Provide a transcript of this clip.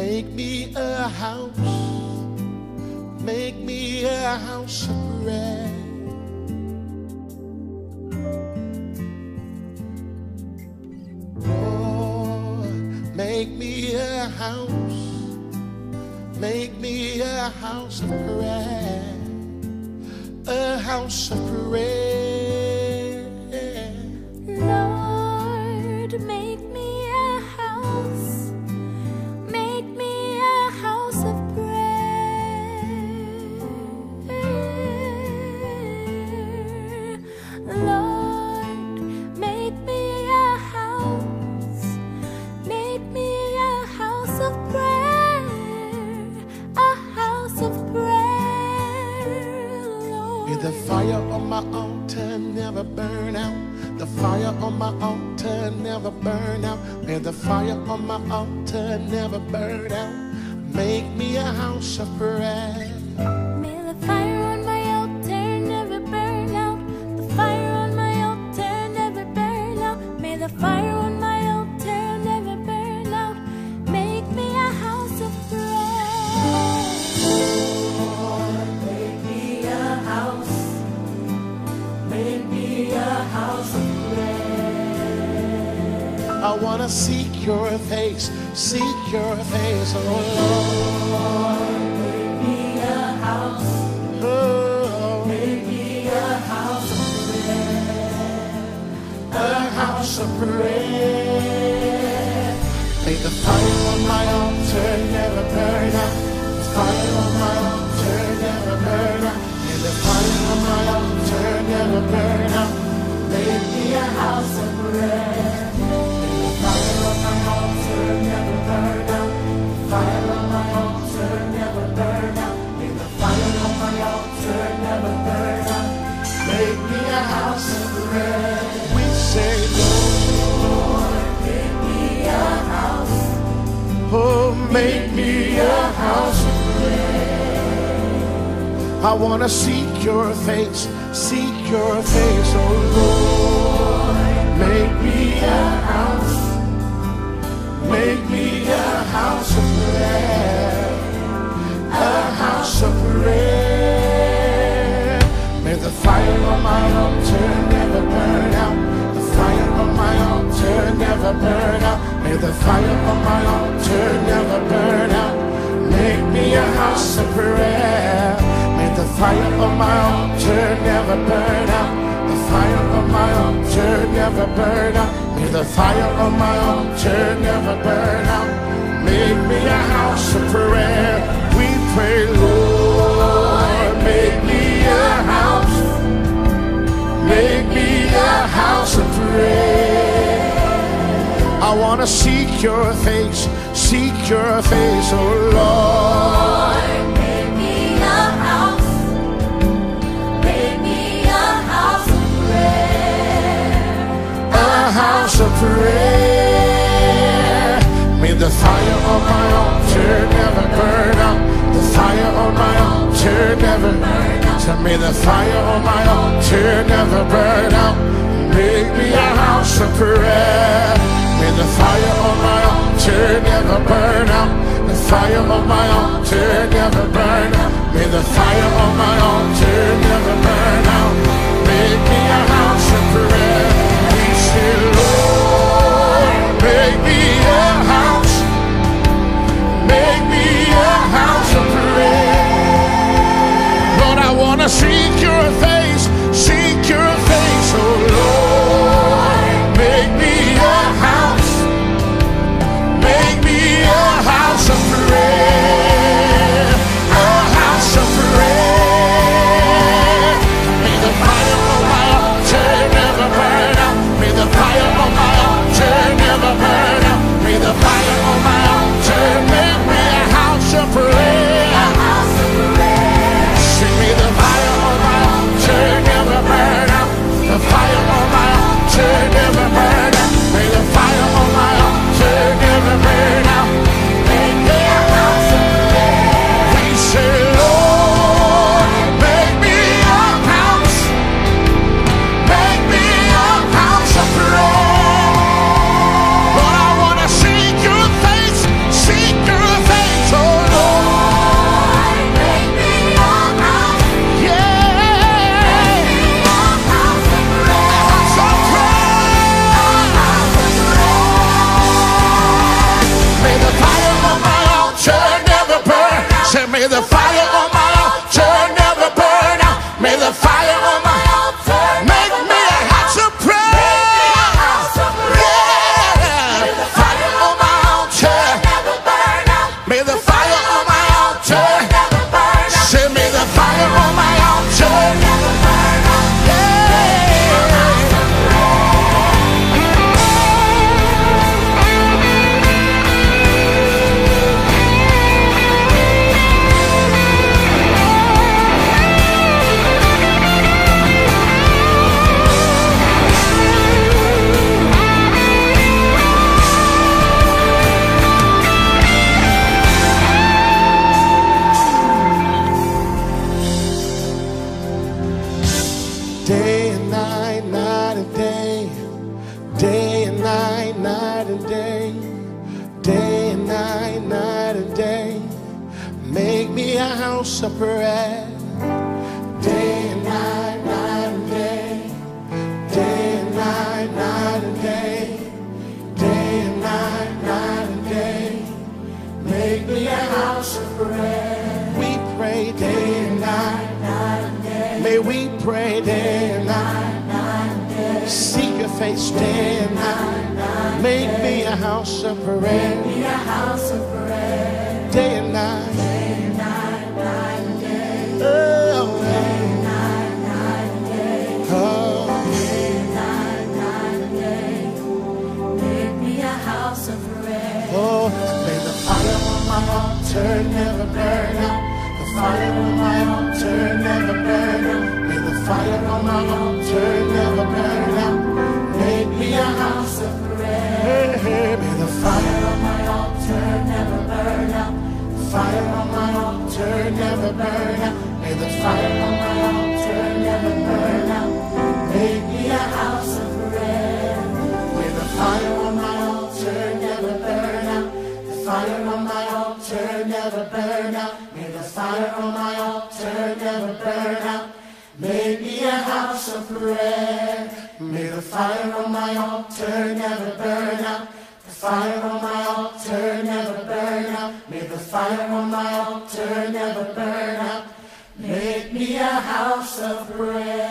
Make me a house, make me a house of prayer. Lord, make me a house, make me a house of prayer, a house of prayer. Lord, make me a house, make me a house of prayer. Lord, make me a house, make me a house of prayer, a house of prayer, Lord. May the fire on my altar never burn out. The fire on my altar never burn out. May the fire on my altar never burn out. Make me a house of prayer. May the fire on my altar never burn out. The fire on my altar never burn out. May the fire on my altar never burn out. Make me a house of prayer. Lord, make me a house, make me a house of prayer. I want to seek your face, oh Lord. Make me a house, Oh, make me a house of prayer, a house of prayer. May the fire on my altar never burn out. The fire on my altar never burn out. May the fire on my altar never burn out. make me a house of prayer. May the fire on my altar never burn out. Fire on my altar never burn out. May the fire on my altar never burn out. Make me a house of prayer. We say, Lord, make me a house, oh, make me a house of I want to seek your face, oh Lord. Make me a house, make me a house of prayer, a house of prayer. May the fire on my altar never burn out. The fire on my altar never burn out. May the fire on my altar never burn out. Make me a house of prayer. May the fire on my altar never burn out. The fire on my altar never burn out. May the fire on my altar never burn out. Make me a house of prayer. We pray, Lord, make me a house. Make me a house of prayer. I want to seek your face, oh Lord. Make me a house, make me a house of prayer, A house of prayer. May the fire on my altar never burn out. The fire on my altar never burn out. So may the fire on my altar never burn out. Make me a house of prayer. May the fire on my altar never burn out. The fire on my altar never burn out. May the fire on my altar never burn out. Make me a house of prayer. We say, Lord, make me a house. Make me a house of prayer. Lord, I want to seek your face, oh Lord. Make me a house, make me a house of prayer, a house of prayer. May the fire on my altar never burn out. May the fire on my altar make me a house of prayer. Yeah. May the fire on my altar never burn out. May the fire on my altar never burn out. Say, may the fire on my altar never burn out. Day and night, night and day. Day and night, night and day. Day and night, night and day. Make me a house of prayer. Day and night, night and day. Day and night, night and day. Day and night, night and day. Make me a house of prayer. We pray day and night, night and day. May we pray day and night, night and day. Seek your face day and night. Make me a house of prayer. Make me a house of prayer. Day and night. Day and night, night and day. Oh, day and night, night and day. Oh, day and night, night and day. Make me a house of prayer. Oh, may the fire on my altar never burn out. The fire on my altar never burn out. May the fire on my altar never burn out. Make me a house of prayer. May the fire on my altar never burn out. The fire on my altar never burn out. May the fire on my altar never burn out. Make me a house of prayer. May the fire on my altar never burn out. The fire on my altar never burn out. May the fire on my altar never burn out. Make me a house of prayer. May the fire on my altar never burn out. The fire on my altar never burn out. May the fire on my altar never burn out. Make me a house of prayer.